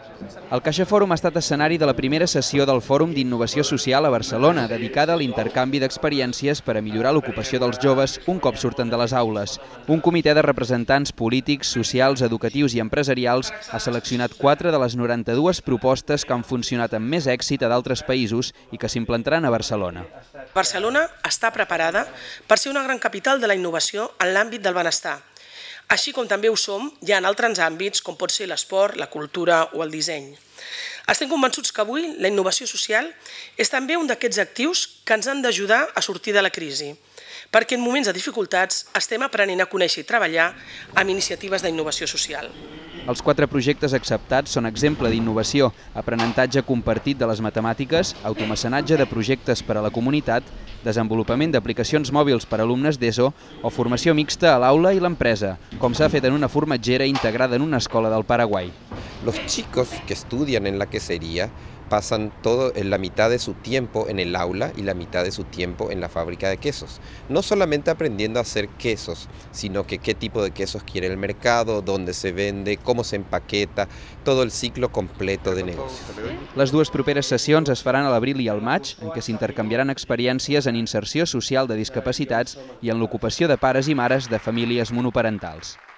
El CaixaFòrum ha estat escenari de la primera sessió del Fòrum d'Innovació Social a Barcelona, dedicada a l'intercanvi d'experiències per a millorar l'ocupació dels joves un cop surten de les aules. Un comitè de representants polítics, socials, educatius i empresarials ha seleccionat 4 de les 92 propostes que han funcionat amb més èxit a d'altres països i que s'implantaran a Barcelona. Barcelona està preparada per ser una gran capital de la innovació en l'àmbit del benestar, així com també ho som ja en altres àmbits com pot ser l'esport, la cultura o el disseny. Estem convençuts que avui la innovació social és també un d'aquests actius que ens han d'ajudar a sortir de la crisi, perquè en moments de dificultats estem aprenent a conèixer i treballar amb iniciatives d'innovació social. Els 4 projectes acceptats són exemple d'innovació, aprenentatge compartit de les matemàtiques, automecenatge de projectes per a la comunitat, desenvolupament d'aplicacions mòbils per a alumnes d'ESO o formació mixta a l'aula i l'empresa, com s'ha fet en una formatgera integrada en una escola del Paraguai. Los chicos que estudian en la quesería pasan la mitad de su tiempo en el aula y la mitad de su tiempo en la fábrica de quesos. No solamente aprendiendo a hacer quesos, sino que qué tipo de quesos quiere el mercado, dónde se vende, cómo se empaqueta, todo el ciclo completo de negocio. Les 2 properes sessions es faran a l'abril i al maig, en què s'intercanviaran experiències en inserció social de discapacitats i en l'ocupació de pares i mares de famílies monoparentals.